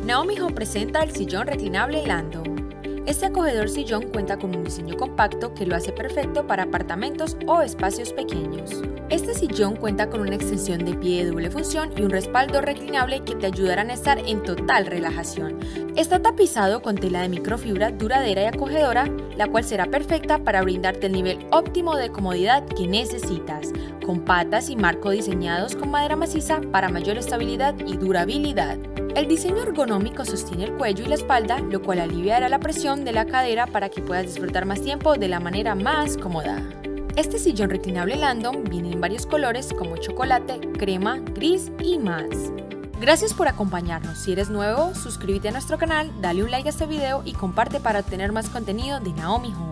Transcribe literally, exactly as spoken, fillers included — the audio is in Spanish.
Naomi Home presenta el sillón reclinable Landon. Este acogedor sillón cuenta con un diseño compacto que lo hace perfecto para apartamentos o espacios pequeños. Este sillón cuenta con una extensión de pie de doble función y un respaldo reclinable que te ayudarán a estar en total relajación. Está tapizado con tela de microfibra duradera y acogedora, la cual será perfecta para brindarte el nivel óptimo de comodidad que necesitas, con patas y marco diseñados con madera maciza para mayor estabilidad y durabilidad. El diseño ergonómico sostiene el cuello y la espalda, lo cual aliviará la presión de la cadera para que puedas disfrutar más tiempo de la manera más cómoda. Este sillón reclinable Landon viene en varios colores como chocolate, crema, gris y más. Gracias por acompañarnos. Si eres nuevo, suscríbete a nuestro canal, dale un like a este video y comparte para obtener más contenido de Naomi Home.